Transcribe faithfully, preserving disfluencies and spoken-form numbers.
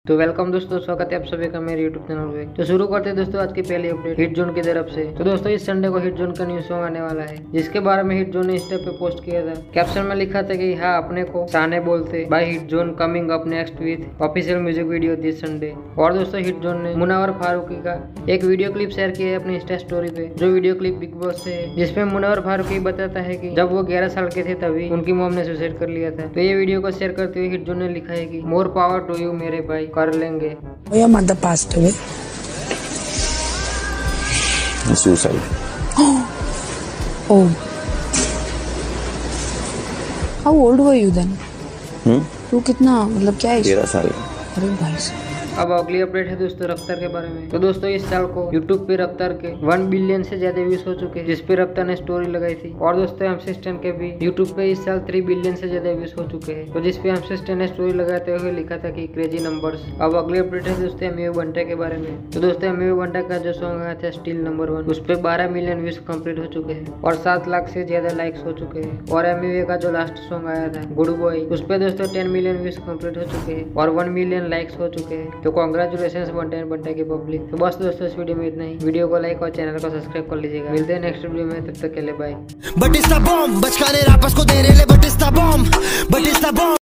तो वेलकम दोस्तों, स्वागत है आप सभी का मेरे यूट्यूब चैनल पे। तो शुरू करते हैं दोस्तों आज की पहली अपडेट हिट जोन की तरफ से। तो दोस्तों इस संडे को हिट जोन का न्यू सॉन्ग आने वाला है, जिसके बारे में हिट जोन ने इंस्टा पे पोस्ट किया था। कैप्शन में लिखा था कि हाँ अपने को साने बोलते by Hit Zone coming up next with official music video this Sunday. और दोस्तों हिट जोन ने मुनव्वर फारूकी का एक वीडियो क्लिप शेयर किया है अपनी इंस्टा स्टोरी पे, जो वीडियो क्लिप बिग बॉस से है, जिसमें मुनव्वर फारूकी बताता है कि जब वो ग्यारह साल के थे तभी उनकी मॉम ने सुसाइड कर लिया था। तो ये वीडियो को शेयर करते हुए हिट जोन ने लिखा है कि मोर पावर टू यू मेरे भाई, कर लेंगे। Your mother passed away. Suicide. Oh. How old were you then? हम्म? तू कितना मतलब क्या है? तेरह साल। अरे भाई साहब। अब अगली अपडेट है दोस्तों रफ्तार के बारे में। तो दोस्तों इस साल को यूट्यूब पे रफ्तार के वन बिलियन से ज्यादा व्यूज हो चुके हैं, जिसपे रफ्तार ने स्टोरी लगाई थी। और दोस्तों एमसिस्टेंट के भी यूट्यूब पे इस साल थ्री बिलियन से ज्यादा व्यूज हो चुके हैं, तो जिसपे एमसिस्टेंट ने स्टोरी लगाते हुए लिखा था कि क्रेजी नंबर्स। अब अगली अपडेट है दोस्तों एमयू बंटा के बारे में। तो दोस्तों एमयू बंटा का जो सॉन्ग आया था स्टिल नंबर वन, उस पे बारह मिलियन व्यूज कंप्लीट हो चुके हैं और सात लाख से ज्यादा लाइक्स हो चुके हैं। और एमयू का जो लास्ट सॉन्ग आया था गुड बॉय, उस पे दोस्तों टेन मिलियन व्यूज कंप्लीट हो चुके हैं और वन मिलियन लाइक्स हो चुके हैं। तो कांग्रेचुलेशन बनते बनते की पब्लिक। तो बस दोस्तों इस वीडियो में इतना ही। वीडियो को लाइक और चैनल को सब्सक्राइब कर लीजिएगा। मिलते हैं नेक्स्ट वीडियो में, तब तक के लिए बाय।